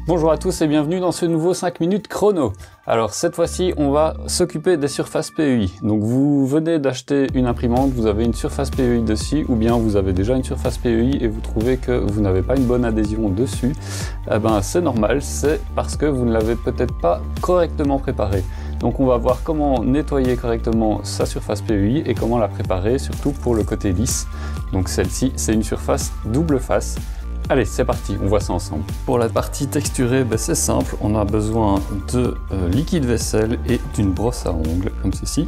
Bonjour à tous et bienvenue dans ce nouveau 5 minutes chrono. Alors cette fois-ci on va s'occuper des surfaces PEI. Donc vous venez d'acheter une imprimante, vous avez une surface PEI dessus ou bien vous avez déjà une surface PEI et vous trouvez que vous n'avez pas une bonne adhésion dessus. Eh ben c'est normal, c'est parce que vous ne l'avez peut-être pas correctement préparée. Donc on va voir comment nettoyer correctement sa surface PEI et comment la préparer, surtout pour le côté lisse. Donc celle-ci c'est une surface double face. Allez, c'est parti, on voit ça ensemble. Pour la partie texturée, c'est simple, on a besoin de liquide vaisselle et d'une brosse à ongles, comme ceci.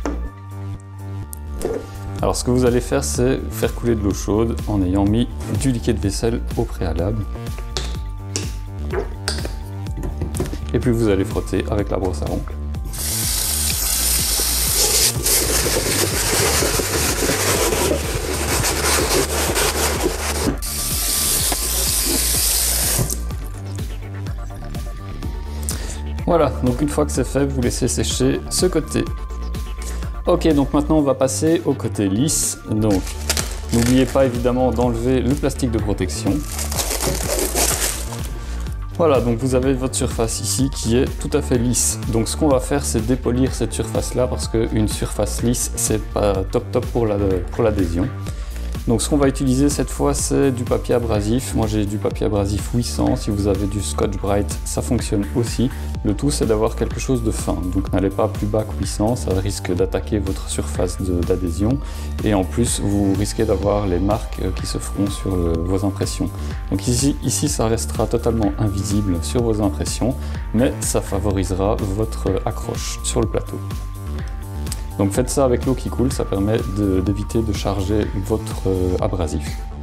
Alors ce que vous allez faire, c'est faire couler de l'eau chaude en ayant mis du liquide vaisselle au préalable. Et puis vous allez frotter avec la brosse à ongles. Voilà, donc une fois que c'est fait, vous laissez sécher ce côté. Ok, donc maintenant on va passer au côté lisse. Donc, n'oubliez pas évidemment d'enlever le plastique de protection. Voilà, donc vous avez votre surface ici qui est tout à fait lisse. Donc ce qu'on va faire, c'est dépolir cette surface-là parce qu'une surface lisse, c'est pas top pour l'adhésion. Donc ce qu'on va utiliser cette fois, c'est du papier abrasif. Moi j'ai du papier abrasif 800, si vous avez du Scotch-Brite, ça fonctionne aussi. Le tout c'est d'avoir quelque chose de fin, donc n'allez pas plus bas que 800, ça risque d'attaquer votre surface d'adhésion. Et en plus, vous risquez d'avoir les marques qui se feront sur vos impressions. Donc ici ça restera totalement invisible sur vos impressions, mais ça favorisera votre accroche sur le plateau. Donc faites ça avec l'eau qui coule, ça permet d'éviter de charger votre abrasif.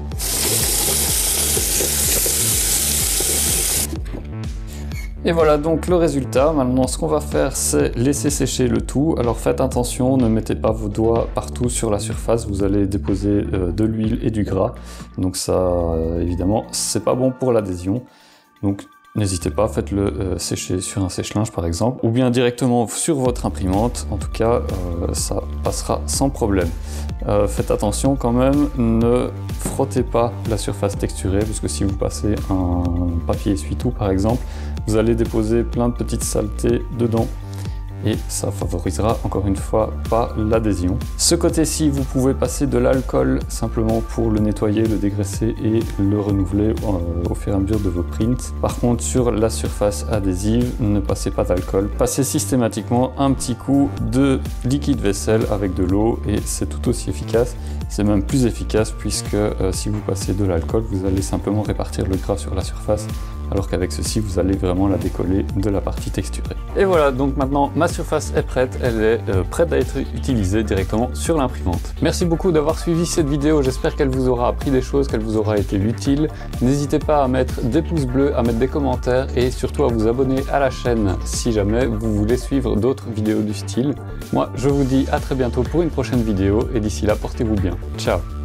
Et voilà donc le résultat. Maintenant ce qu'on va faire, c'est laisser sécher le tout. Alors faites attention, ne mettez pas vos doigts partout sur la surface, vous allez déposer de l'huile et du gras. Donc ça évidemment c'est pas bon pour l'adhésion. Donc n'hésitez pas, faites-le sécher sur un sèche-linge par exemple, ou bien directement sur votre imprimante. En tout cas, ça passera sans problème. Faites attention quand même, ne frottez pas la surface texturée, parce que si vous passez un papier essuie-tout par exemple, vous allez déposer plein de petites saletés dedans. Et ça favorisera encore une fois pas l'adhésion. Ce côté-ci, vous pouvez passer de l'alcool simplement pour le nettoyer, le dégraisser et le renouveler au fur et à mesure de vos prints. Par contre, sur la surface adhésive, ne passez pas d'alcool. Passez systématiquement un petit coup de liquide vaisselle avec de l'eau et c'est tout aussi efficace. C'est même plus efficace puisque si vous passez de l'alcool, vous allez simplement répartir le gras sur la surface, alors qu'avec ceci, vous allez vraiment la décoller de la partie texturée. Et voilà, donc maintenant ma surface est prête, elle est prête à être utilisée directement sur l'imprimante. Merci beaucoup d'avoir suivi cette vidéo, j'espère qu'elle vous aura appris des choses, qu'elle vous aura été utile. N'hésitez pas à mettre des pouces bleus, à mettre des commentaires et surtout à vous abonner à la chaîne si jamais vous voulez suivre d'autres vidéos du style. Moi, je vous dis à très bientôt pour une prochaine vidéo et d'ici là, portez-vous bien. Ciao!